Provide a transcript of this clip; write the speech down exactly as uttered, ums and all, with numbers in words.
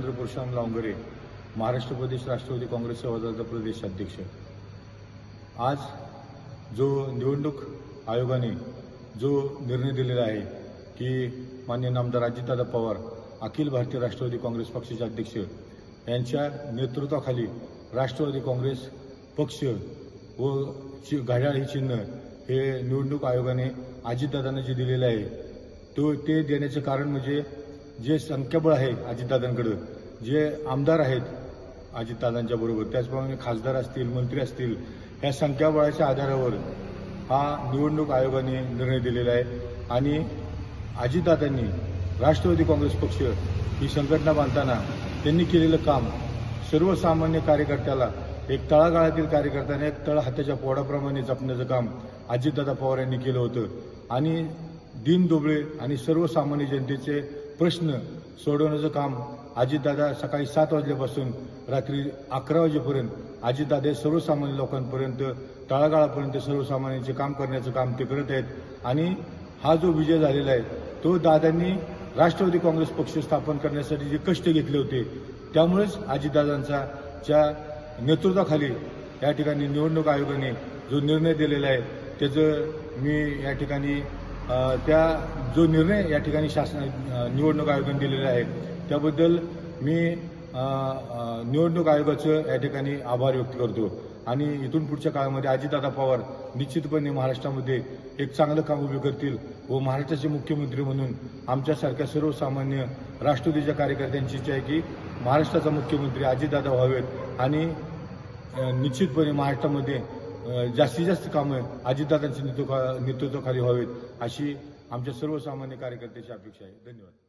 नरेंद्र परशुराम लावंगरे, महाराष्ट्र प्रदेश राष्ट्रवादी काँग्रेस सेवादलाचा प्रदेश अध्यक्ष। आज जो निवडणूक आयोगाने जो निर्णय दिलेला आहे की माननीय नामदार अजितदादा पवार, अखिल भारतीय राष्ट्रवादी काँग्रेस पक्षाचे अध्यक्ष यांच्या नेतृत्वाखाली राष्ट्रवादी काँग्रेस पक्ष व घड्याळ हे चिन्ह हे निवडणूक आयोगाने अजितदादांना जे दिलेले आहे तो ते देण्याचे कारण म्हणजे जे संख्याबळ आहे अजितदादांकडे, जे आमदार आहेत अजितदादांच्या बरोबर, त्याचप्रमाणे खासदार असतील, मंत्री असतील, या संख्याबळाच्या आधारावर हा निवडणूक आयोगाने निर्णय दिलेला आहे। आणि अजितदादांनी राष्ट्रवादी काँग्रेस पक्ष ही संघटना बांधताना त्यांनी केलेलं काम सर्वसामान्य कार्यकर्त्याला, एक तळागाळातील कार्यकर्त्याने एक तळ हाताच्या पोडाप्रमाणे जपण्याचं काम अजितदादा पवार यांनी केलं होतं। आणि दीनदुबळे आणि सर्वसामान्य जनतेचे प्रश्न सोडवण्याचं काम अजितदादा सकाळी सात वाजल्यापासून रात्री अकरा वाजेपर्यंत अजितदादा सर्वसामान्य लोकांपर्यंत, तळागाळापर्यंत सर्वसामान्यांचे काम करण्याचं काम ते करत आहेत। आणि हा जो विजय झालेला आहे तो दादांनी राष्ट्रवादी काँग्रेस पक्ष स्थापन करण्यासाठी जे कष्ट घेतले होते त्यामुळेच अजितदादांचा च्या नेतृत्वाखाली या ठिकाणी निवडणूक आयोगाने जो निर्णय दिलेला आहे त्याचं मी या ठिकाणी त्या जो निर्णय या ठिकाणी शासन निवडणूक आयोगाने दिलेला आहे त्याबद्दल मी निवडणूक आयोगाचं या ठिकाणी आभार व्यक्त करतो। आणि इथून पुढच्या काळामध्ये अजितदादा पवार निश्चितपणे महाराष्ट्रामध्ये एक चांगलं काम उभे करतील व महाराष्ट्राचे मुख्यमंत्री म्हणून आमच्यासारख्या सर्वसामान्य राष्ट्रवादीच्या कार्यकर्त्यांची इच्छा आहे की महाराष्ट्राचा मुख्यमंत्री अजितदादा व्हावेत आणि निश्चितपणे महाराष्ट्रामध्ये जास्तीत जास्त कामं अजितदादांच्या नेतृत्वाखाली व्हावेत अशी आमच्या सर्वसामान्य कार्यकर्त्यांची अपेक्षा आहे। धन्यवाद।